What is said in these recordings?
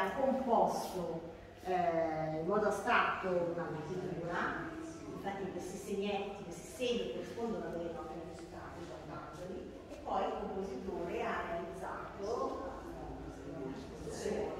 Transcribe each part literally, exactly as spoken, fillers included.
ha composto eh, in modo astratto una partitura. Infatti questi segnetti, questi segni corrispondono a delle note musicali, guardandoli, e poi il compositore ha realizzato una composizione.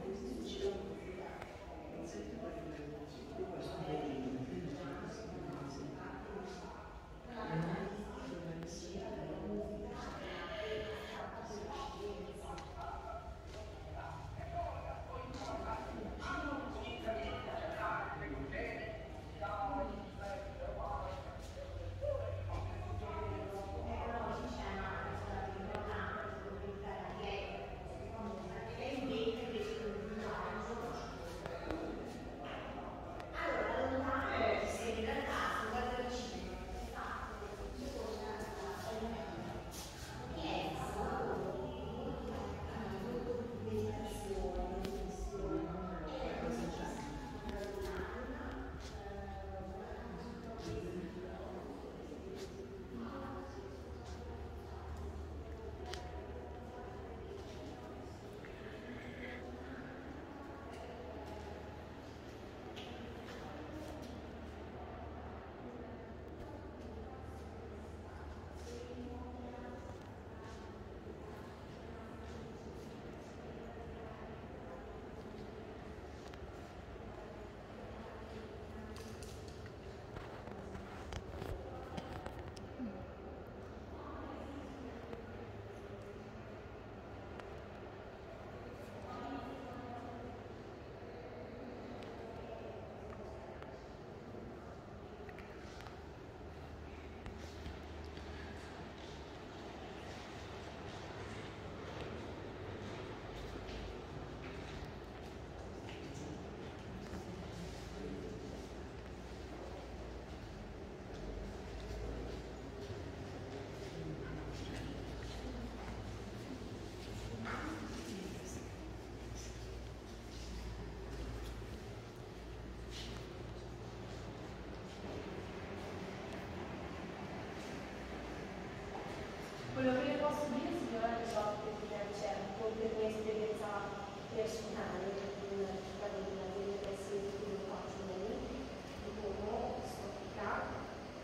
Quello che le posso dire sicuramente è che c'è per mia esperienza personale, in città di una delle persone che lo faccio bene, di come sto applicando,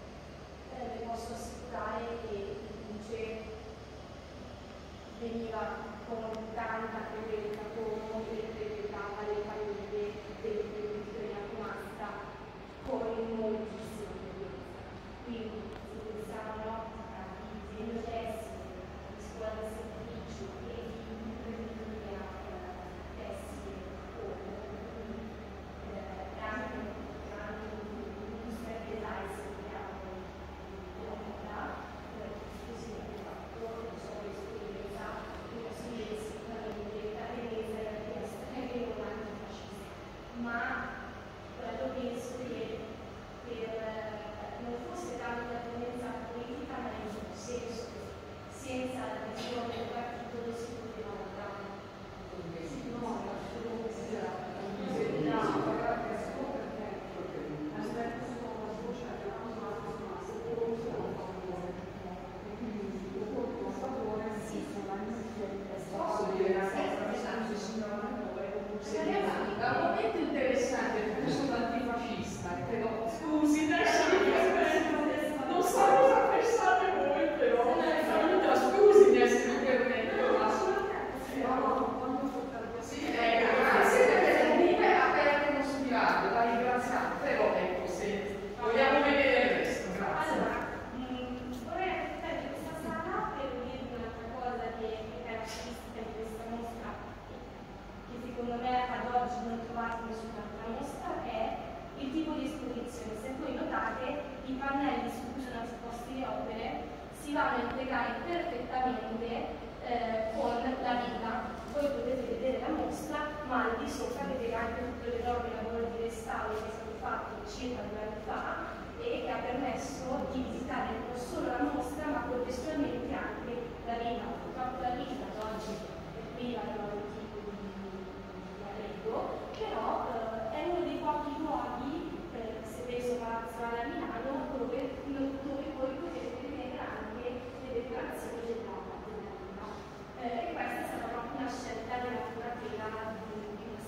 eh, le posso assicurare che il luce veniva con tanta credenza, con interpretava le famiglie delle politiche della Comasta con moltissima credenza. Quindi si pensavano i testi, di scuola di servizio e di imprenditoria tessile o anche l'industria design si chiama la così è fatto, non so l'esperienza, come si vede sicuramente la tendenza della destra e non antifascista, ma quello penso che per, non fosse tanto la tendenza politica ma in un senso senza la visione del partito non si poteva votare. No, posso dire una cosa, signora Mantovere? Da un momento interessante perché sono antifascista, però scusi, adesso non so cosa pensate voi, però aiuta, scusi di essere permetto, ma sì, eh, grazie perché mi ha aperto uno spirato, la ringraziamo, però ecco, se vogliamo vedere il resto, grazie. allora, mh, vorrei approfittare di questa sala per dirvi un'altra cosa che è caratteristica di questa mostra, che secondo me ad oggi non trovate in nessun'altra mostra, è il tipo di esposizione. Se voi notate, i pannelli su cui sono esposte le opere si vanno a integrare perfettamente eh, con la vita. Voi potete vedere la mostra, ma al di sopra vedete anche tutto l'enorme lavoro di restauro che è stato fatto circa due anni fa e che ha permesso di visitare non solo la mostra, ma contestualmente anche la vita. Purtroppo la vita ad oggi è priva di nuovi tipi di arredo, però eh, è uno dei pochi luoghi, eh, se penso a Palazzo Reale a Milano, dove, dove voi potete vedere anche le decorazioni della vita. Eh, e questa è stata proprio una scelta della curatela di uno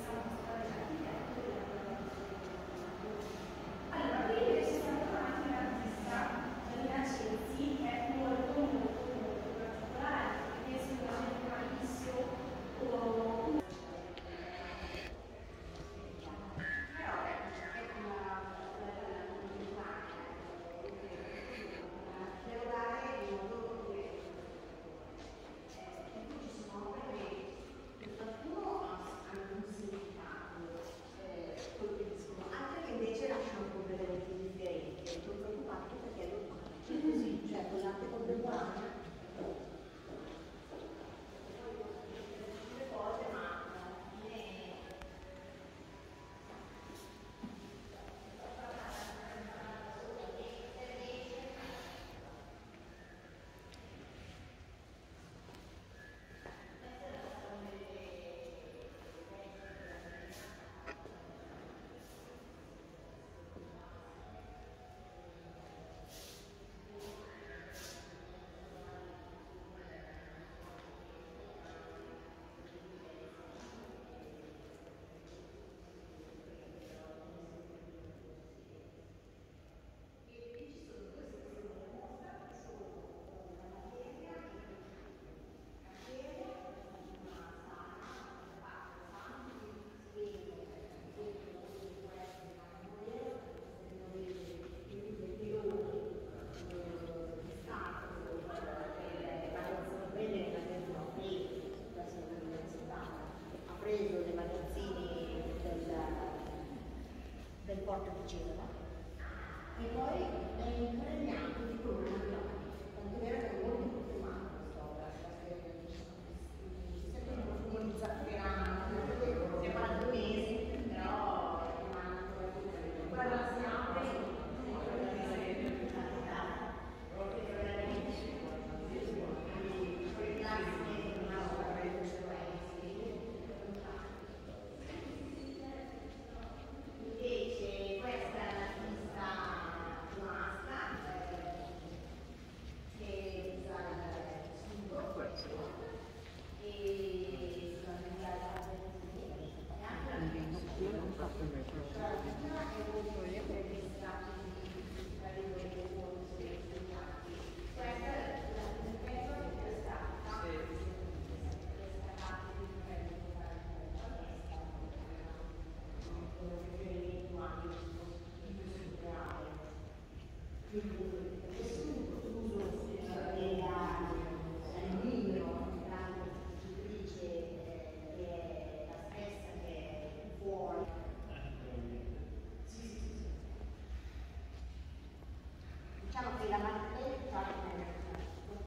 quindi